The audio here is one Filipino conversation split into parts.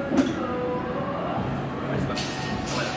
Ayos ba? Wala.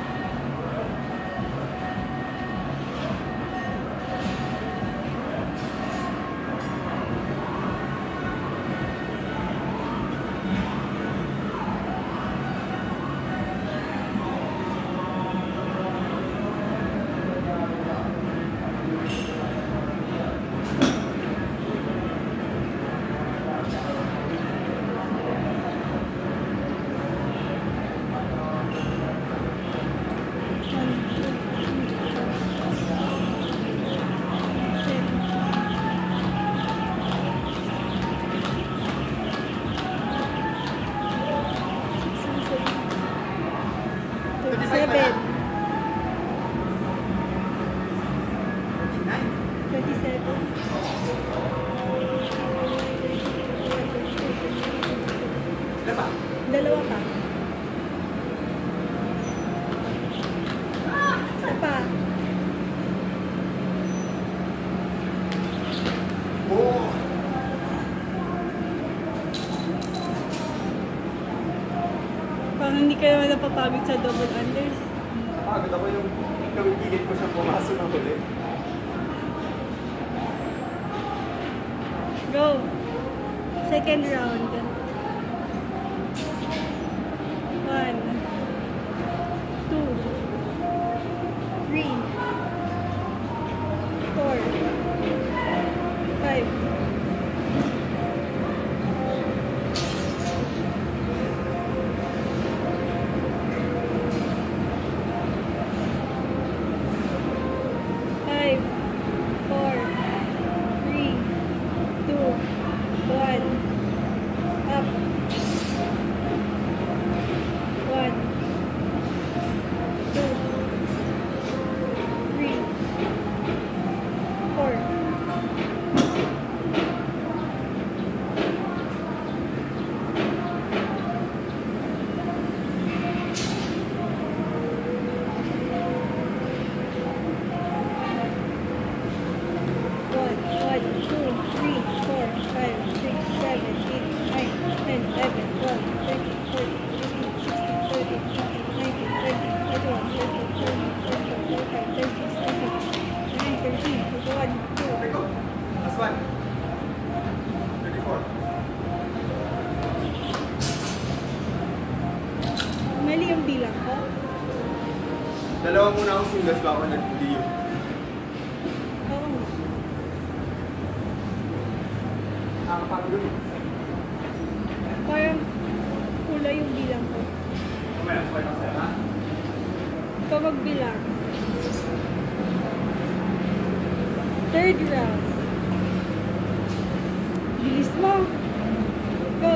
Dalawa pa. Isa pa. Oh! Parang hindi kayo napapagod sa double unders. Napagod ako yung kawipilit ko siya pumasok ng huli. Go! Second round. 1, 2, 3, 4, 5. Last one. 34. Mali yung bilang ko. Dalawa muna akong singles bago nag-video. Oo nga. Nakakapagod yun. Parang kulay yung bilang ko. Mamaya, okay lang sa'yo, ha? Ikaw magbilang. Third round. Bilis mo. Go.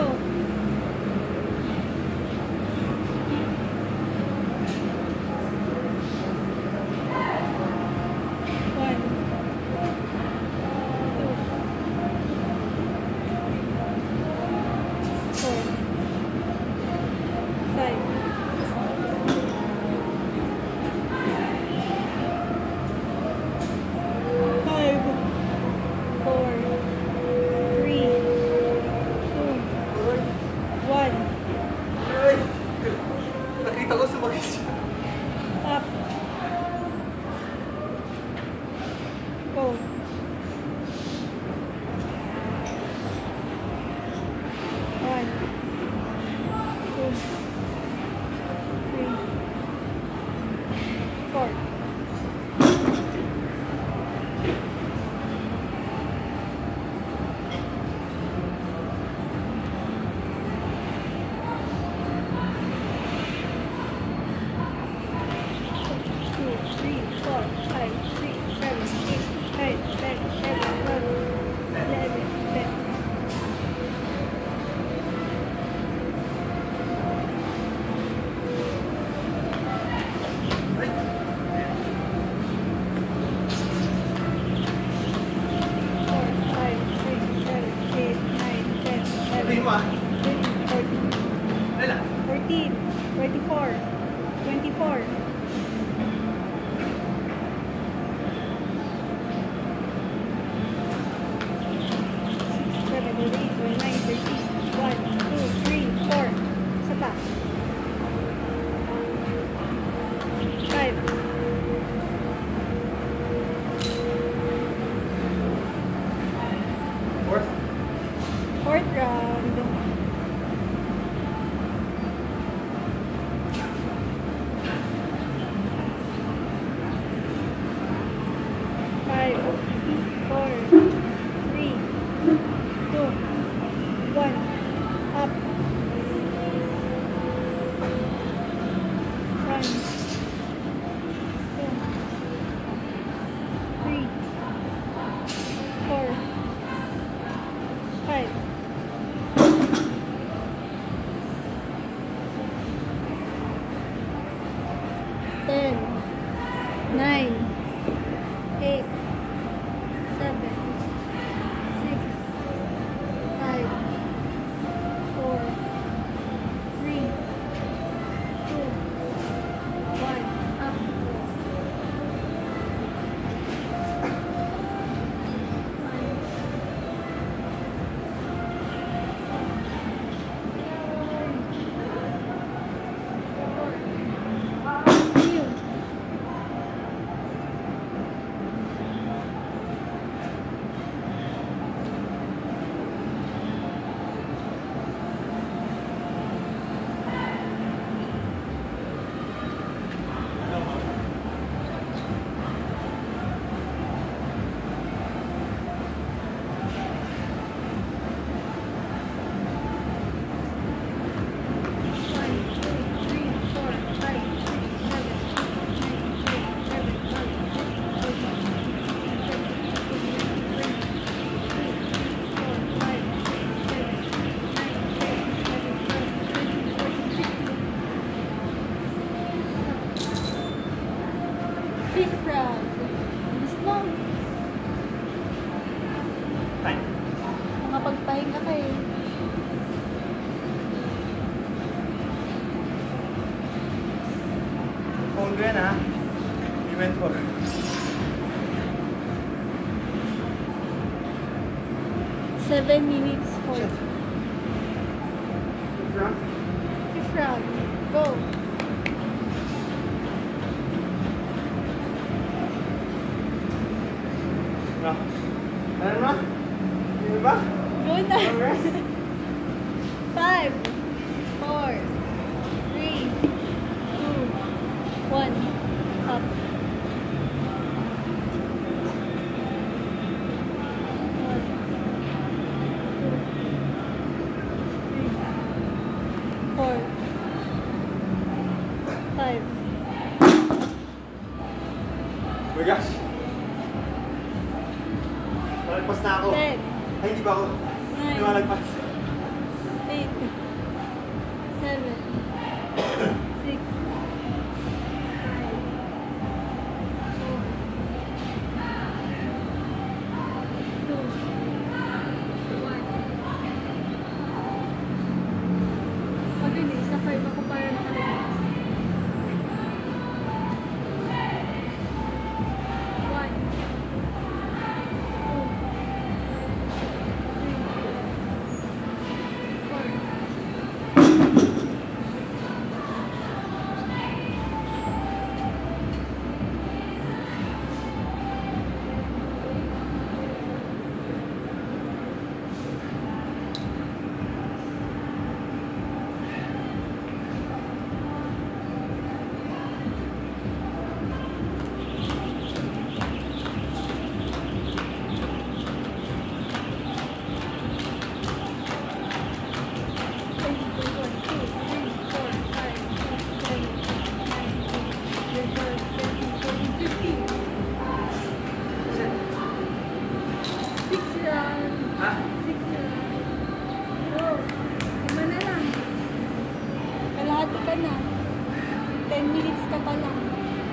Nakita ko sumakit siya. Up. Go. One. 2. 3. 4. Sabihin mo, ah. 14, 24, 24. 7, 8, 9, 13, 1, 2, 3, 4. Isa pa. Gagawin ko yan ha. We went for. Seven minutes for Shit. Round? fifth round. Go. No. Ano ba? Hindi ba? Go na. Long rest? 5, 4, 3, 2, 1. Up. 4, 5. Oh my gosh. Malagpas na ako. 10, Ay, hindi ba ako? Hindi 9, malagpas. 8, 7, 6, 5, 4, 3, 2, 1. Magaling, sa 5 ako para nakalagpas. 1, 2, 3, 4. Ha? Kalahati ka na. 10 minutes ka pa lang.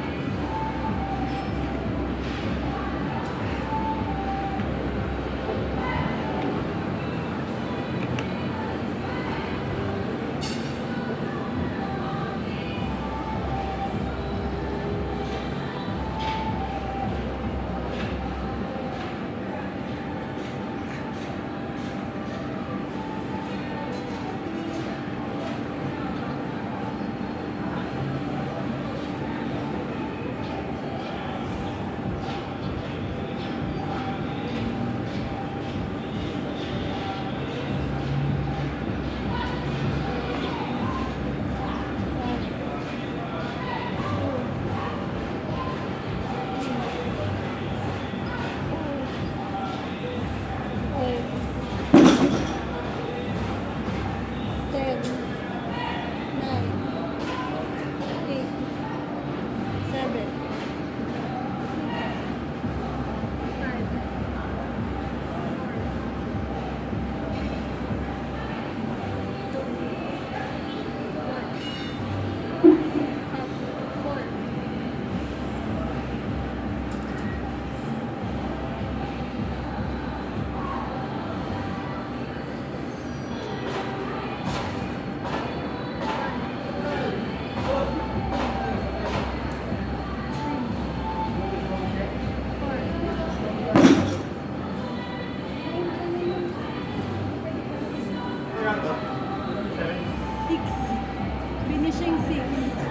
Finishing 6.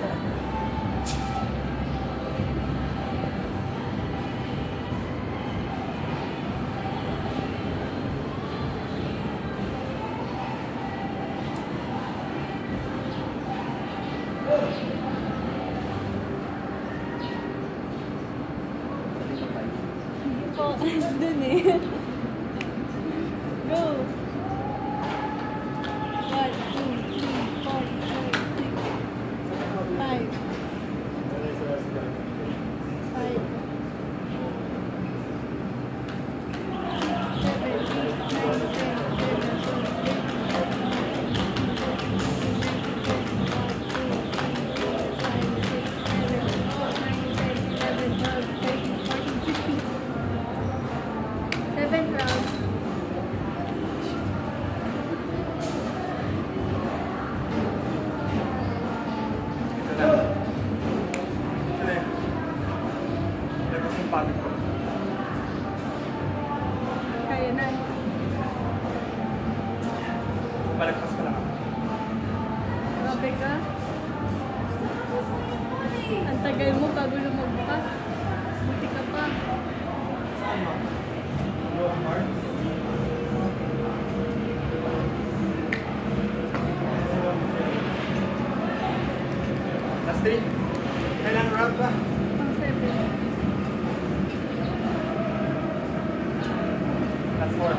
Dun eh. Go. 1, 2, 3, 4, 5, 5, 7, 8, 9, 10, 11, 12, 13, 14, 15. Grabe ka. Ang tagal mo bago lumagpas. Buti ka pa. Saan ba? Yung mark? Last 3. Kailan round ba? Pang 7. Last 4.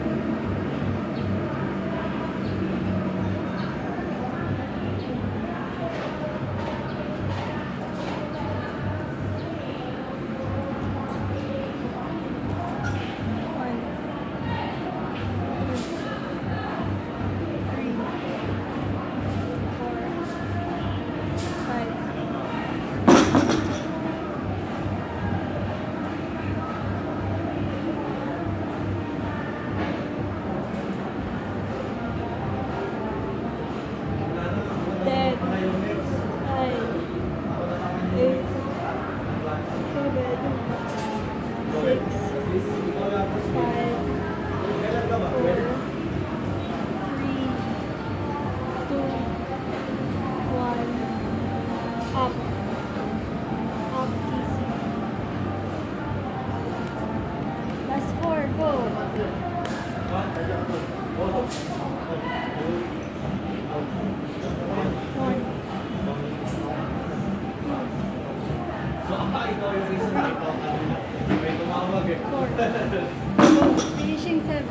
Finishing 7.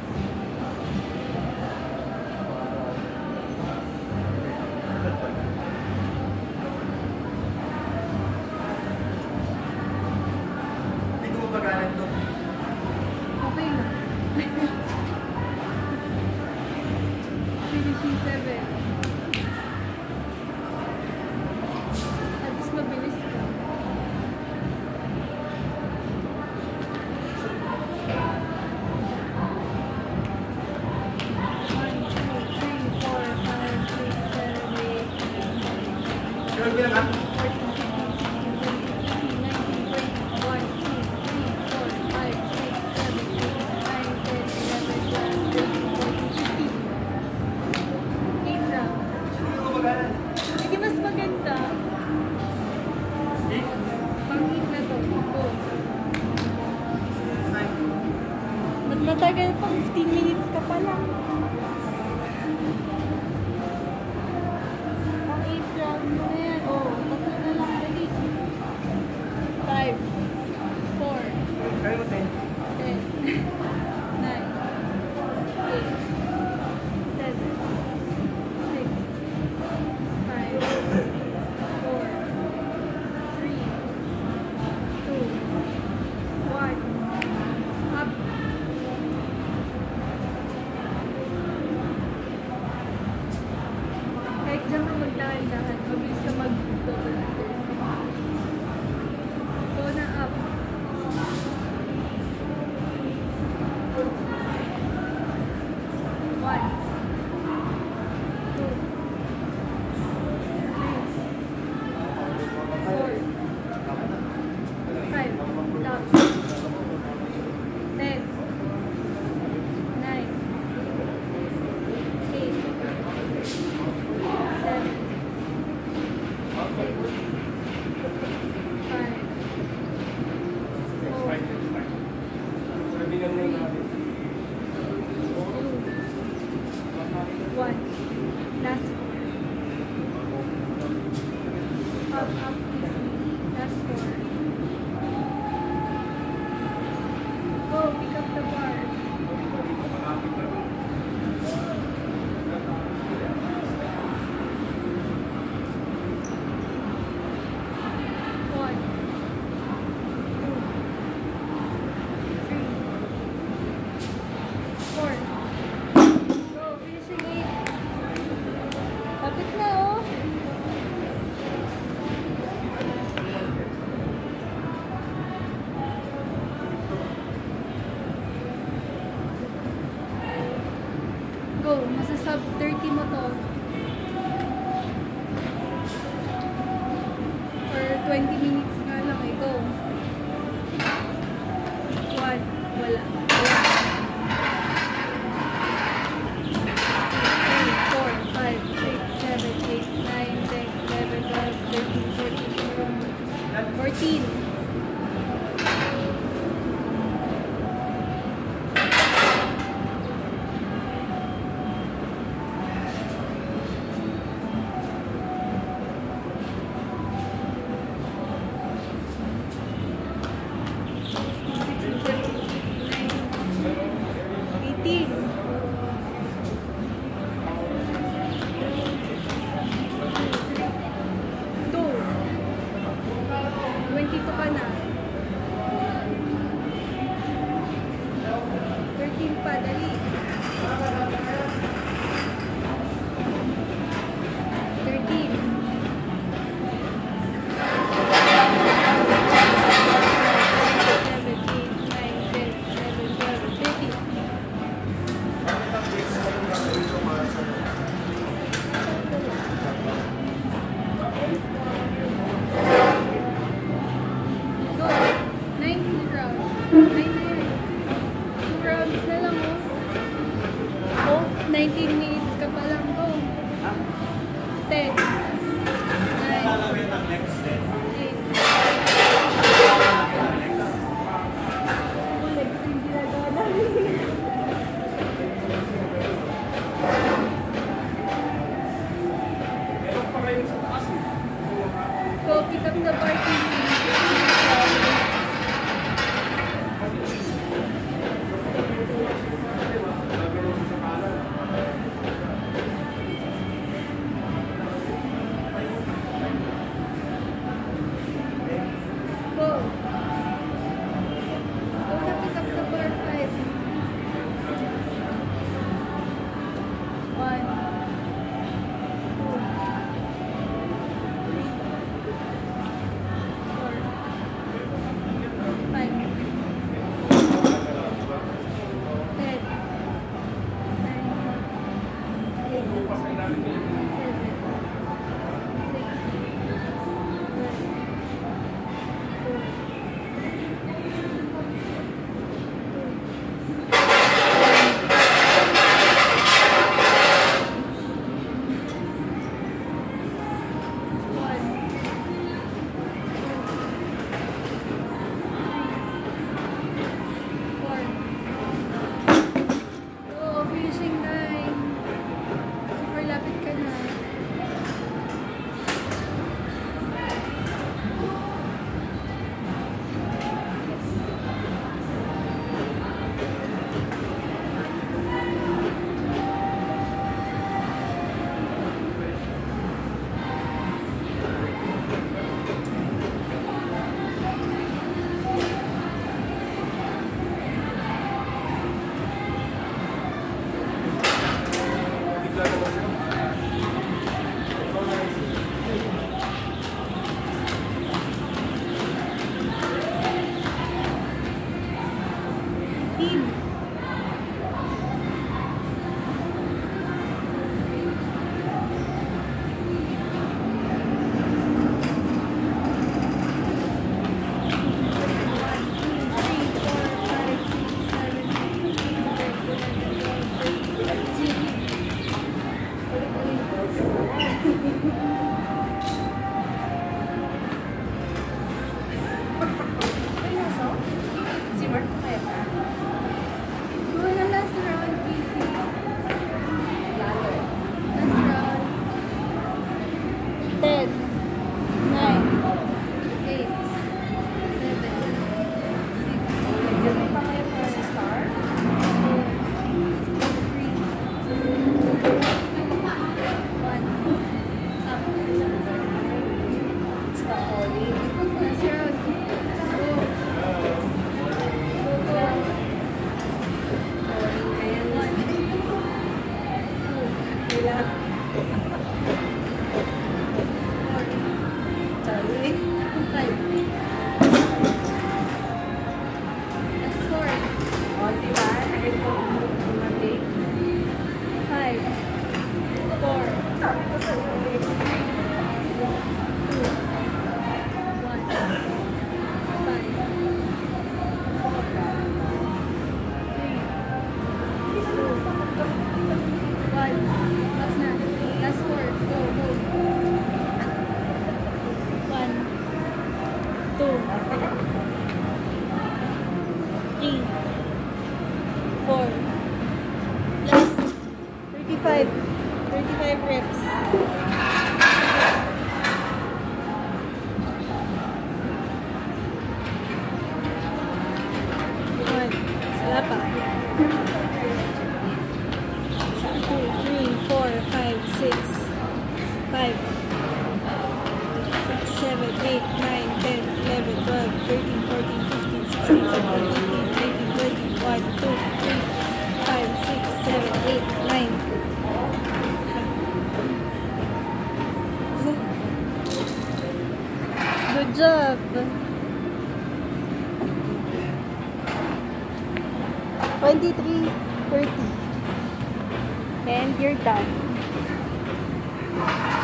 Hindi ko mapagalan to. Okay na. Finishing 7. At least mabilis ka. Sure ka lang ha? Hindi ko mapagalan. Hindi mas maganda. 8. Pang-8 na to. Go. 9. Ba't matagal pa? 15 minutes ka pa lang. Pang-8 round mo na yan. Oh, tatlo na lang. Dali. 5, 4, Kaya mo 10. 10, 9, 8, 7, 6, 5, 4, 3, 2, 1. Up. Kahit dyan ka magdahan-dahan, mabilis ka mag-double unders. Go na up. 1, 2, 3, 4, 5, down. 10, 9, 8, 7, 6, 5, 4, 1. Last 4. Up, up, easy. Last 4. Go, pick up the bar. One, 2, 3, 4. Go, finishing 8. Lapit na, oh. Go, nasa sub 30 mo to. For 20 minutes nga lang eh. Go. 1. Wala. 3, 4, 5, 6, 7, 8, Go pick up the party. Go. Go na pick up the bar 5. 1, 35 reps. Wala pa. 2, 3, 4, 5, 6, 5, 6, 7, 8, 9, 10, 11, 12, 13, 14, 15, 16, 17, 18, 19, 20, 1, 2, 3, 5, 6, 7, 8, 9. Good job. 23, 30. And you're done.